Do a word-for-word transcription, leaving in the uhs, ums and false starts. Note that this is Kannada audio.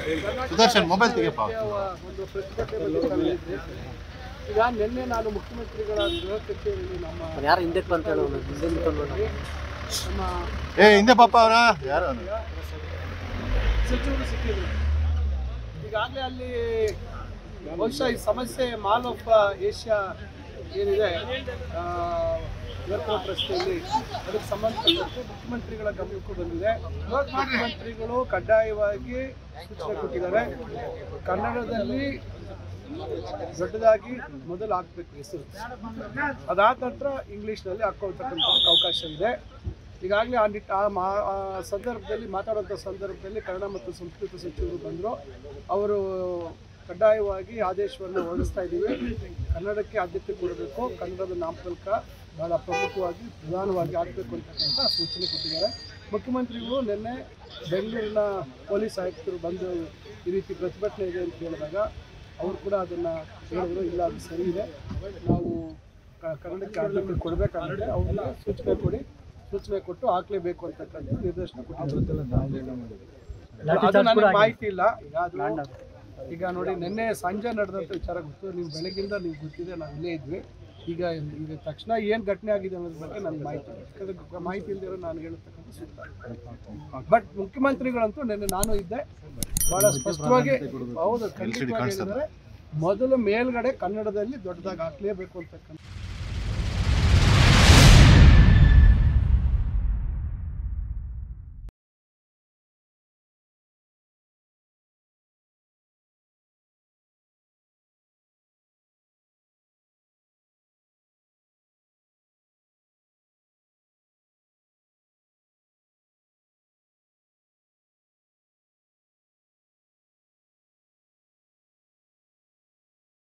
ಸುದರ್ಶನ್ ಮೊಬೈಲ್ ತೆಗೆಯಪ್ಪ. ಒಂದು ಪ್ರತಿಭಟನೆ ಬಗ್ಗೆ ಕರೆದಿದ್ದೆ. ಈಗ ನಿನ್ನೆ ನಾನು ಮುಖ್ಯಮಂತ್ರಿಗಳ ಗೃಹ ಕಚೇರಿಯಲ್ಲಿ ನಮ್ಮ ಯಾರು ಹಿಂದೆ ಅಂತ ಹೇಳೋದು ನಮ್ಮ ಏ ಹಿಂದೆ ಪಾಪ ಅವರ ಯಾರು ಸಚಿವರು ಸಿಕ್ಕಿದ್ರು. ಈಗಾಗಲೇ ಅಲ್ಲಿ ಬಹುಶಃ ಈ ಸಮಸ್ಯೆ ಮಾಲ್ ಆಫ್ ಏಷ್ಯಾ ಏನಿದೆ ಏರ್ಪೋರ್ಟ್ ರಸ್ತೆಯಲ್ಲಿ ಅದಕ್ಕೆ ಸಂಬಂಧಪಟ್ಟಂತೆ ಮುಖ್ಯಮಂತ್ರಿಗಳ ಗಮನಕ್ಕೂ ಬಂದಿದೆ. ಮುಖ್ಯಮಂತ್ರಿಗಳು ಕಡ್ಡಾಯವಾಗಿ ಸೂಚನೆ ಕೊಟ್ಟಿದ್ದಾರೆ, ಕನ್ನಡದಲ್ಲಿ ದೊಡ್ಡದಾಗಿ ಮೊದಲು ಹಾಕಬೇಕು ಹೆಸರು, ಅದಾದ ನಂತರ ಇಂಗ್ಲೀಷ್ನಲ್ಲಿ ಹಾಕ್ಕೊಳ್ತಕ್ಕಂಥ ಅವಕಾಶ ಇದೆ. ಈಗಾಗಲೇ ಆ ನಿಟ್ಟ ಆ ಸಂದರ್ಭದಲ್ಲಿ ಮಾತಾಡುವಂಥ ಸಂದರ್ಭದಲ್ಲಿ ಕನ್ನಡ ಮತ್ತು ಸಂಸ್ಕೃತಿ ಸಚಿವರು ಬಂದರು. ಅವರು ಕಡ್ಡಾಯವಾಗಿ ಆದೇಶವನ್ನು ಹೊರಡಿಸ್ತಾ ಇದ್ದೀವಿ, ಕನ್ನಡಕ್ಕೆ ಆದ್ಯತೆ ಕೊಡಬೇಕು, ಕನ್ನಡದ ನಾಮಫಲಕ ಬಹಳ ಪ್ರಮುಖವಾಗಿ ಪ್ರಧಾನವಾಗಿ ಆಗಬೇಕು ಅಂತಕ್ಕಂಥ ಸೂಚನೆ ಕೊಟ್ಟಿದ್ದಾರೆ. ಮುಖ್ಯಮಂತ್ರಿಗಳು ನಿನ್ನೆ ಬೆಂಗಳೂರಿನ ಪೊಲೀಸ್ ಆಯುಕ್ತರು ಬಂದು ಈ ರೀತಿ ಪ್ರತಿಭಟನೆ ಇದೆ ಅಂತ ಹೇಳಿದಾಗ ಅವರು ಕೂಡ ಅದನ್ನು ಹೇಳಿದ್ರು, ಇಲ್ಲ ಅದು ಸರಿ ಇದೆ, ನಾವು ಕನ್ನಡಕ್ಕೆ ಆದ್ಯತೆ ಕೊಡಬೇಕಾಗುತ್ತೆ, ಅವ್ರನ್ನ ಸೂಚನೆ ಕೊಡಿ, ಸೂಚನೆ ಕೊಟ್ಟು ಹಾಕಲೇಬೇಕು ಅಂತಕ್ಕಂಥ ನಿರ್ದೇಶನ ಕೊಟ್ಟಿದ್ದಾರೆ. ಅದು ನನಗೆ ಮಾಹಿತಿ ಇಲ್ಲ. ಈಗ ಅದು ಈಗ ನೋಡಿ ನಿನ್ನೆ ಸಂಜೆ ನಡೆದಂಥ ವಿಚಾರ ಗೊತ್ತು, ನೀವು ಬೆಳಗ್ಗಿಂದ ನೀವು ಗೊತ್ತಿದೆ, ನಾವು ಇಲ್ಲೇ ಇದ್ವಿ. ಈಗ ಈಗ ತಕ್ಷಣ ಏನು ಘಟನೆ ಆಗಿದೆ ಅನ್ನೋದ್ರ ಬಗ್ಗೆ ನನಗೆ ಮಾಹಿತಿ ಇಲ್ಲ, ಯಾಕಂದರೆ ಮಾಹಿತಿ ಇಲ್ಲದಿರೋ ನಾನು ಹೇಳತಕ್ಕಂಥ ಸೂಕ್ತ. ಬಟ್ ಮುಖ್ಯಮಂತ್ರಿಗಳಂತೂ ನಿನ್ನೆ ನಾನು ಇದ್ದೆ, ಭಾಳ ಸ್ಪಷ್ಟವಾಗಿ ಹೌದು ಖಂಡಿತವಾಗಿ ಹೇಳಿದ್ದಾರೆ, ಮೊದಲು ಮೇಲ್ಗಡೆ ಕನ್ನಡದಲ್ಲಿ ದೊಡ್ಡದಾಗಿ ಹಾಕಲೇಬೇಕು ಅಂತಕ್ಕಂಥ